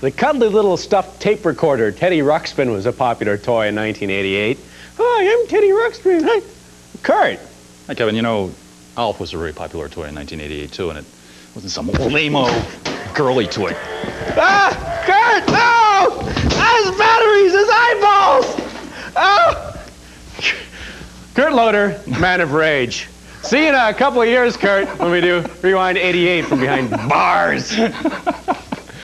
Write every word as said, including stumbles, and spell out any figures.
The cuddly little stuffed tape recorder, Teddy Ruxpin, was a popular toy in nineteen eighty-eight. Hi, I'm Teddy Ruxpin. Hi. Kurt. Hi, Kevin. You know, Alf was a very popular toy in nineteen eighty-eight, too, and it wasn't some lame-o girly toy. Ah! Kurt, no! Ah, his batteries, his eyeballs! Oh! Kurt Loder, man of rage. See you in a couple of years, Kurt, when we do Rewind eighty-eight from behind bars.